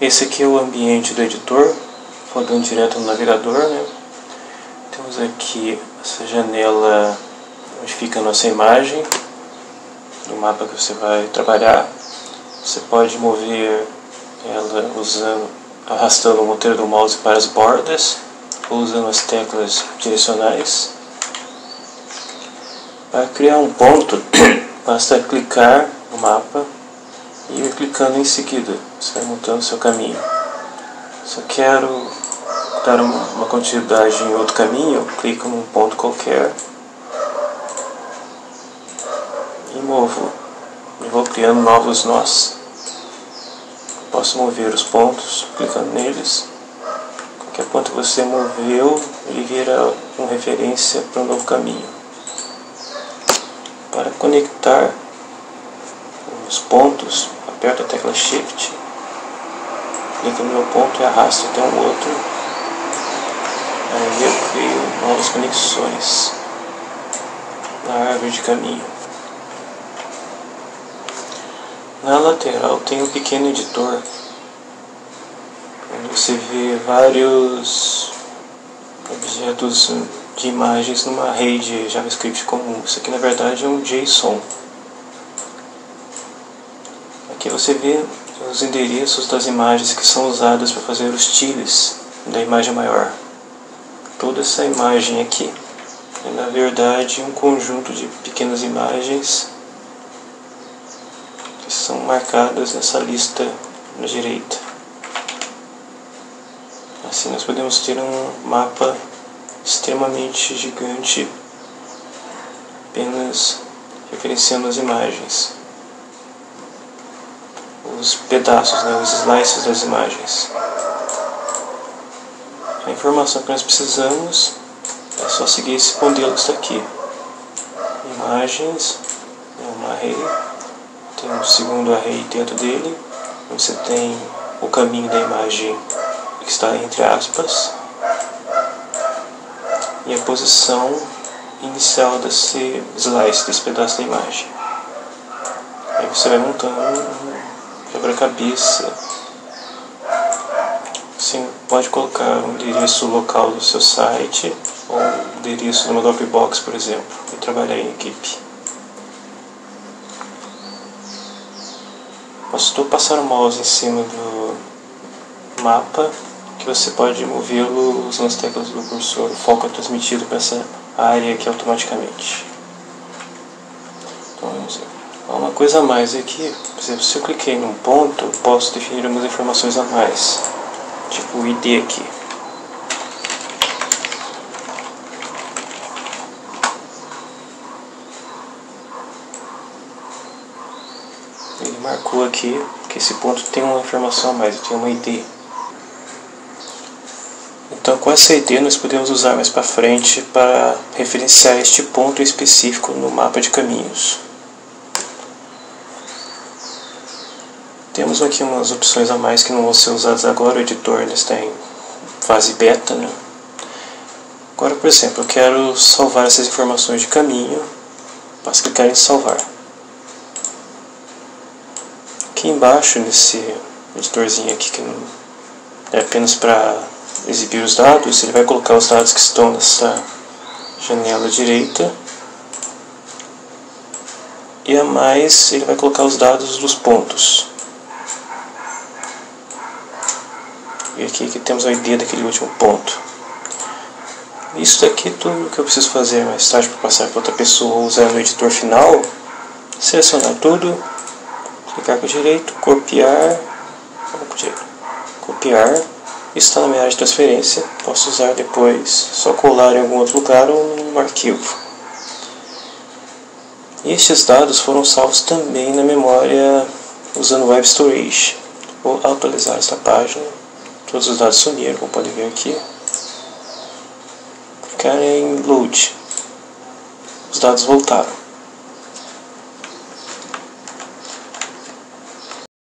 Esse aqui é o ambiente do editor, rodando direto no navegador, né? Temos aqui essa janela onde fica a nossa imagem do mapa que você vai trabalhar. Você pode mover ela arrastando o monteiro do mouse para as bordas ou usando as teclas direcionais. Para criar um ponto, basta clicar no mapa e ir clicando em seguida. Você vai montando seu caminho. Se eu quero dar uma continuidade em outro caminho, eu clico num ponto qualquer e movo. E vou criando novos nós. Posso mover os pontos clicando neles. Qualquer ponto que você moveu, ele vira uma referência para um novo caminho. Para conectar os pontos, aperto a tecla Shift, clico no meu ponto e arrasto até um outro. Aí eu crio novas conexões na árvore de caminho. Na lateral tem um pequeno editor, onde você vê vários objetos de imagens numa array de JavaScript comum. Isso aqui na verdade é um JSON. Aqui você vê os endereços das imagens que são usadas para fazer os tiles da imagem maior. Toda essa imagem aqui é na verdade um conjunto de pequenas imagens que são marcadas nessa lista na direita. Assim nós podemos ter um mapa extremamente gigante apenas referenciando as imagens, os pedaços, né, os slices das imagens. A informação que nós precisamos é só seguir esse modelo que está aqui. Imagens, uma array, tem um segundo array dentro dele, onde você tem o caminho da imagem que está entre aspas e a posição inicial desse slice, desse pedaço da imagem. Aí você vai montando um quebra-cabeça. Você pode colocar um endereço local do seu site ou um endereço numa Dropbox, por exemplo, e trabalhar em equipe. Bastou passar o mouse em cima do mapa que você pode movê-lo usando as teclas do cursor. O foco é transmitido para essa área aqui automaticamente. Então, uma coisa a mais aqui, por exemplo, se eu cliquei num ponto, eu posso definir algumas informações a mais, tipo o ID aqui. Ele marcou aqui que esse ponto tem uma informação a mais, tem uma ID. Então com essa ID nós podemos usar mais para frente para referenciar este ponto específico no mapa de caminhos. Temos aqui umas opções a mais que não vão ser usadas agora, o editor ainda está em fase beta, né? Agora, por exemplo, eu quero salvar essas informações de caminho, basta clicar em salvar. Aqui embaixo, nesse editorzinho aqui, que não é apenas para exibir os dados, ele vai colocar os dados que estão nessa janela direita, e a mais ele vai colocar os dados dos pontos. E aqui temos a ID daquele último ponto. Isso daqui é tudo que eu preciso fazer mais tarde para passar para outra pessoa usando o editor final. Selecionar tudo, clicar com o direito, copiar, está na minha área de transferência, posso usar depois, só colar em algum outro lugar ou num arquivo. E estes dados foram salvos também na memória usando Web Storage. Vou atualizar esta página, todos os dados sumiram, como pode ver aqui. Clicar em Load, os dados voltaram.